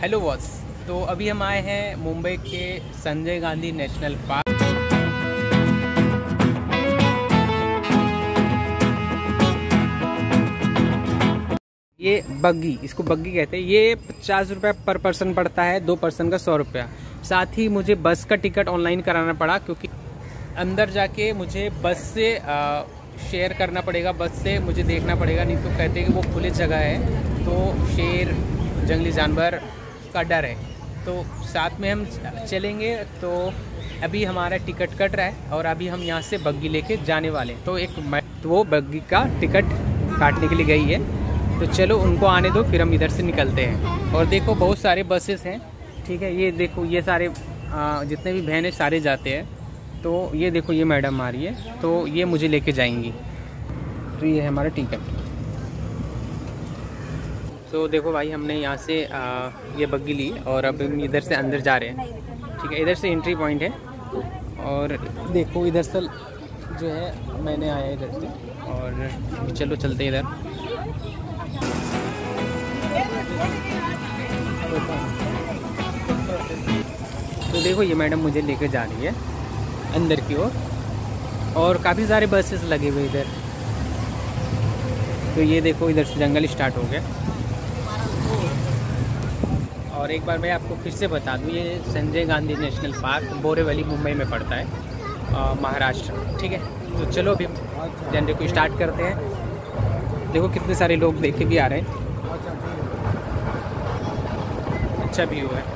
Hello boss. तो अभी हम आए हैं मुंबई के संजय गांधी नेशनल पार्क। ये बग्गी, इसको बग्गी कहते हैं। ये 50 रुपये पर पर्सन पड़ता है, 2 पर्सन का 100 रुपया। साथ ही मुझे बस का टिकट ऑनलाइन कराना पड़ा, क्योंकि अंदर जाके मुझे बस से शेयर करना पड़ेगा। बस से मुझे देखना पड़ेगा, नहीं तो कहते हैं कि वो खुली जगह है तो शेर जंगली जानवर का डर है। तो साथ में हम चलेंगे। तो अभी हमारा टिकट कट रहा है और अभी हम यहाँ से बग्गी लेके जाने वाले हैं। तो वो बग्गी का टिकट काटने के लिए गई है, तो चलो उनको आने दो, फिर हम इधर से निकलते हैं। और देखो बहुत सारे बसेस हैं, ठीक है। ये देखो ये सारे जितने भी वैन है सारे जाते हैं। तो ये देखो ये मैडम आ रही है, तो ये मुझे लेके जाएंगी। तो ये है हमारा टिकट। तो देखो भाई, हमने यहाँ से ये बग्गी ली और अब हम इधर से अंदर जा रहे हैं, ठीक है। इधर से एंट्री पॉइंट है और देखो इधर से जो है मैंने आया इधर से, और चलो चलते इधर। तो देखो ये मैडम मुझे लेके जा रही है अंदर की ओर, और काफ़ी सारे बसेस लगे हुए इधर। तो ये देखो इधर से जंगल स्टार्ट हो गया। और एक बार मैं आपको फिर से बता दूं, ये संजय गांधी नेशनल पार्क बोरीवली मुंबई में पड़ता है, महाराष्ट्र, ठीक है। तो चलो अभी जर्नी को स्टार्ट करते हैं। देखो कितने सारे लोग देखे भी आ रहे हैं, अच्छा व्यू है।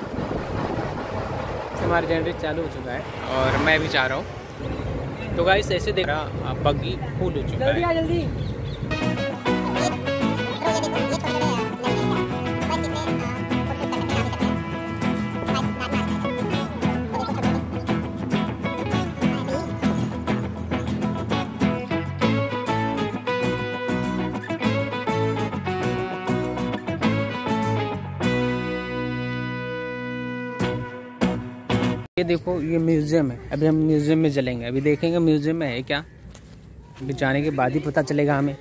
हमारा जर्नी चालू हो चुका है और मैं भी जा रहा हूँ। तो गाइस ऐसे देख रहा बग्गी फुल हो चुका है। जल्दी ये देखो ये म्यूजियम है। अभी हम म्यूजियम में चलेंगे, अभी देखेंगे म्यूजियम में है क्या। अभी जाने के बाद ही पता चलेगा हमें।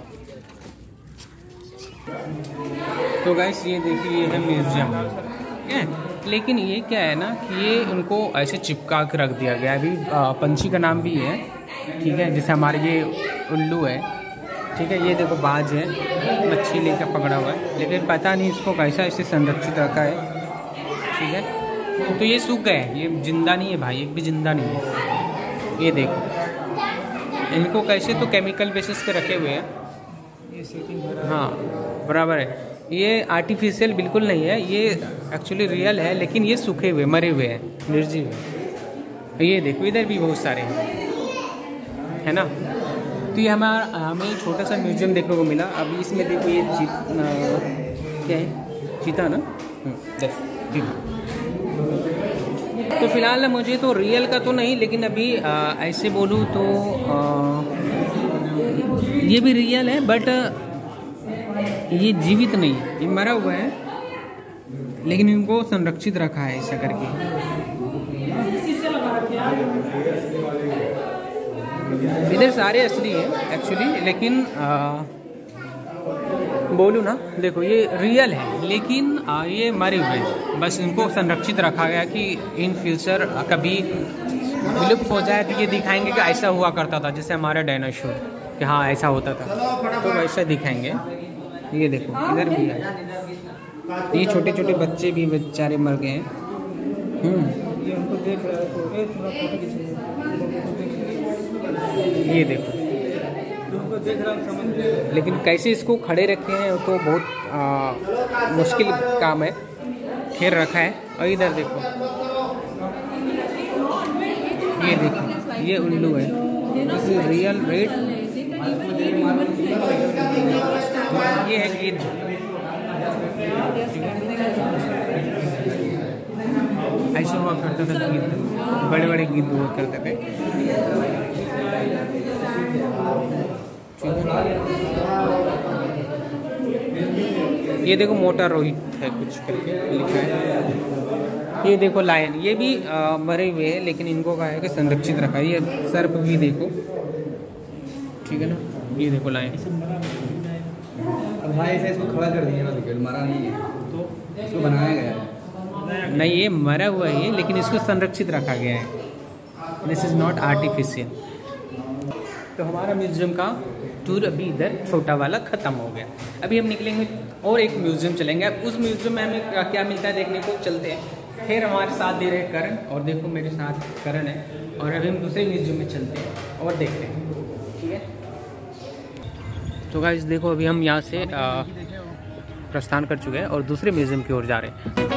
तो गाइस ये देखिए ये है म्यूजियम, ठीक है। लेकिन ये क्या है ना कि ये उनको ऐसे चिपका के रख दिया गया है। अभी पंछी का नाम भी है, ठीक है। जैसे हमारे ये उल्लू है, ठीक है। ये देखो बाज है, मच्छी लेकर पकड़ा हुआ है, लेकिन पता नहीं इसको कैसा ऐसे संरक्षित रखा है, ठीक है। तो ये सूख गए, ये जिंदा नहीं है भाई, एक भी जिंदा नहीं है। ये देखो इनको कैसे तो केमिकल बेसिस पे रखे हुए हैं। हाँ बराबर है, ये आर्टिफिशियल बिल्कुल नहीं है, ये एक्चुअली रियल है। लेकिन ये सूखे हुए मरे हुए हैं, निर्जीव है। ये देखो इधर भी बहुत सारे हैं, है ना। तो ये हमें छोटा सा म्यूजियम देखने को मिला। अभी इसमें देखो ये क्या है, चीता ना, चीता। तो फिलहाल ना मुझे तो रियल का तो नहीं, लेकिन अभी ऐसे बोलूँ तो ये भी रियल है, बट ये जीवित नहीं है, ये मरा हुआ है, लेकिन इनको संरक्षित रखा है ऐसा करके। इधर सारे असली हैं एक्चुअली, लेकिन बोलूँ ना, देखो ये रियल है, लेकिन ये मरे हुए हैं। बस इनको संरक्षित रखा गया कि इन फ्यूचर कभी विलुप्त हो जाए तो ये दिखाएंगे कि ऐसा हुआ करता था, जैसे हमारा डायनासोर, कि हाँ ऐसा होता था, तो वैसा दिखाएंगे। ये देखो इधर भी है, ये छोटे छोटे बच्चे भी बेचारे मर गए हैं। ये देखो, लेकिन कैसे इसको खड़े रखे हैं तो बहुत मुश्किल काम है, खैर रखा है। और इधर देखो, ये देखो ये उल्लू है, दिस इज रियल रेड। ये है गिद्ध, ऐसा हुआ करता था गिद्ध, बड़े बड़े गिद्ध हुआ करते थे। ये देखो मोटा रोहित है कुछ करके लिखा है। ये देखो लायन, ये भी मरे हुए हैं, लेकिन इनको कहा है कि संरक्षित रखा है। ये सर्प भी देखो, ठीक है ना। ये देखो लायन, भाई ऐसे इसको खड़ा कर दिया ना, विकेट मारा नहीं है तो इसको बनाया गया है। नहीं, ये मरा हुआ है लेकिन इसको संरक्षित रखा गया है। This is not artificial. तो हमारा म्यूज़ियम का टूर अभी इधर छोटा वाला ख़त्म हो गया। अभी हम निकलेंगे और एक म्यूज़ियम चलेंगे। अब उस म्यूज़ियम में हमें क्या मिलता है देखने को चलते हैं। फिर हमारे साथ दे रहे करण, और देखो मेरे साथ करण है। और अभी हम दूसरे म्यूज़ियम में चलते हैं और देखते हैं, ठीक है। तो गाइस देखो, अभी हम यहाँ से प्रस्थान कर चुके हैं और दूसरे म्यूज़ियम की ओर जा रहे हैं।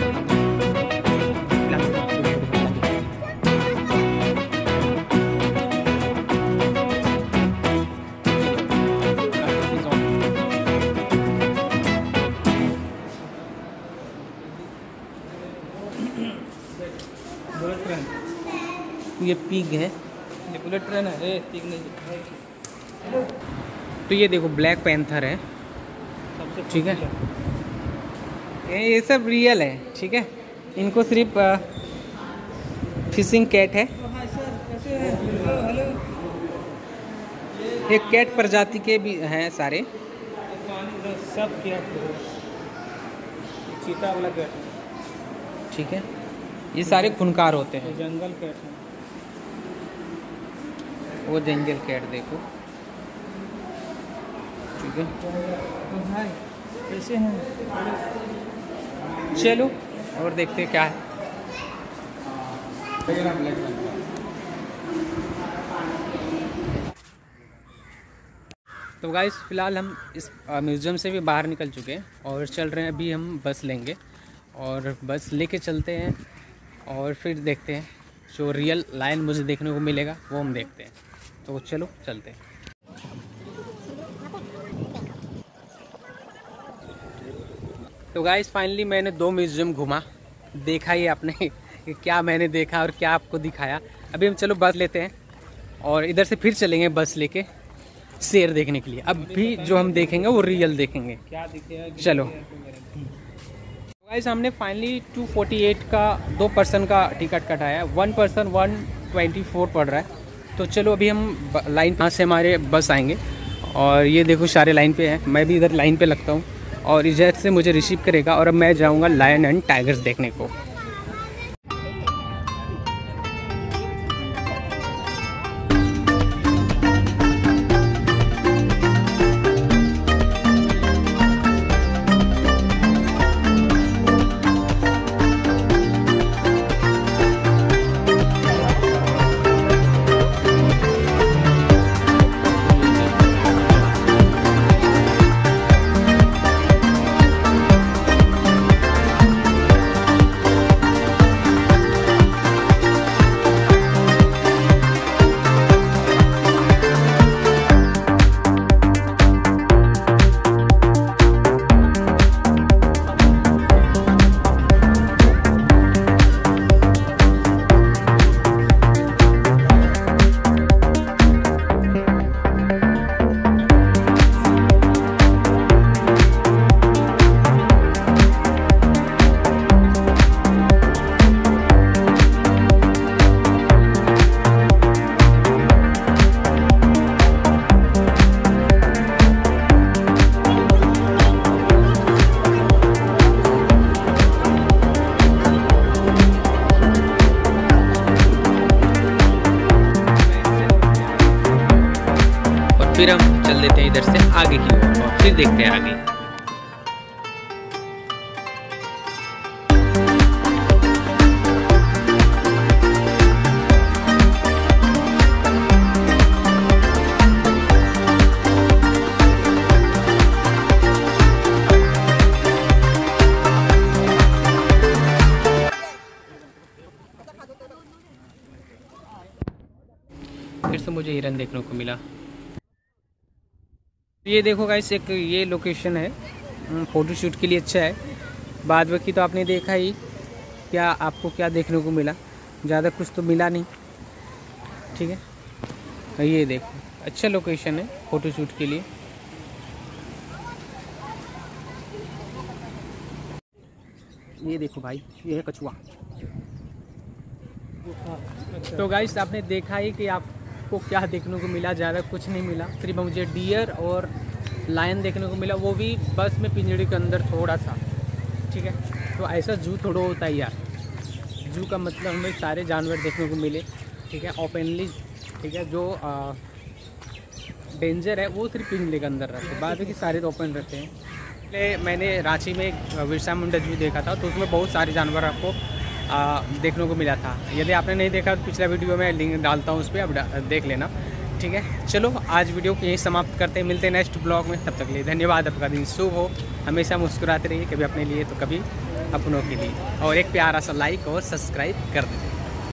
बुलेट ट्रेन, ये पिग है, ये बुलेट ट्रेन है। ये पिग नहीं। तो ये देखो ब्लैक पैंथर है, सबसे ठीक है। ये सब रियल है, ठीक है। इनको सिर्फ फिशिंग कैट है। एक कैट प्रजाति के भी हैं सारे। सब क्या चीता वाला कैट, ठीक है। ये सारे खूंखार होते हैं। जंगल कैट है। वो जंगल कैट देखो, ठीक है। तो भाई कैसे हैं? चलो और देखते हैं क्या है। तो गाइस फ़िलहाल हम इस म्यूज़ियम से भी बाहर निकल चुके हैं और चल रहे हैं। अभी हम बस लेंगे और बस लेके चलते हैं और फिर देखते हैं जो रियल लायन मुझे देखने को मिलेगा वो हम देखते हैं। तो चलो चलते हैं। तो गाइस फाइनली मैंने 2 म्यूज़ियम घूमा, देखा ही आपने कि क्या मैंने देखा और क्या आपको दिखाया। अभी हम चलो बस लेते हैं और इधर से फिर चलेंगे बस लेके शेर देखने के लिए। अब भी जो हम देखेंगे वो रियल देखेंगे। क्या दिखेगा? चलो गाइस, हमने फाइनली 248 का 2 पर्सन का टिकट कटाया। 1 पर्सन 124 पड़ रहा है। तो चलो अभी हम लाइन यहाँ से हमारे बस आएंगे और ये देखो सारे लाइन पे हैं। मैं भी इधर लाइन पे लगता हूँ और इधर से मुझे रिसीव करेगा और अब मैं जाऊँगा लायन एंड टाइगर्स देखने को। फिर हम चल देते हैं इधर से आगे की ओर और फिर देखते हैं आगे। फिर से मुझे हिरन देखने को मिला। ये देखो गाइस, एक ये लोकेशन है, फ़ोटोशूट के लिए अच्छा है। बाद बाकी तो आपने देखा ही, क्या आपको क्या देखने को मिला, ज़्यादा कुछ तो मिला नहीं, ठीक है। ये देखो अच्छा लोकेशन है फ़ोटोशूट के लिए। ये देखो भाई, ये है कछुआ। तो गाइस आपने देखा ही कि आपको क्या देखने को मिला, ज़्यादा कुछ नहीं मिला। सिर्फ मुझे डियर और लायन देखने को मिला, वो भी बस में पिंजड़े के अंदर थोड़ा सा। ठीक है। तो ऐसा जू थोड़ा होता है यार, जू का मतलब हमें सारे जानवर देखने को मिले, ठीक है, ओपनली, ठीक है। जो डेंजर है वो सिर्फ पिंजरे के अंदर रहते हैं, बाद में सारे तो ओपन रहते हैं। पहले मैंने रांची में एक बिरसा मुंडा जू देखा था, तो उसमें बहुत सारे जानवर आपको देखने को मिला था। यदि आपने नहीं देखा तो पिछला वीडियो में लिंक डालता हूँ, उस पर आप देख लेना, ठीक है। चलो आज वीडियो को यहीं समाप्त करते हैं, मिलते हैं नेक्स्ट ब्लॉग में। तब तक के लिए धन्यवाद, आपका दिन शुभ हो, हमेशा मुस्कुराते रहिए, कभी अपने लिए तो कभी अपनों के लिए, और एक प्यारा सा लाइक और सब्सक्राइब कर दें।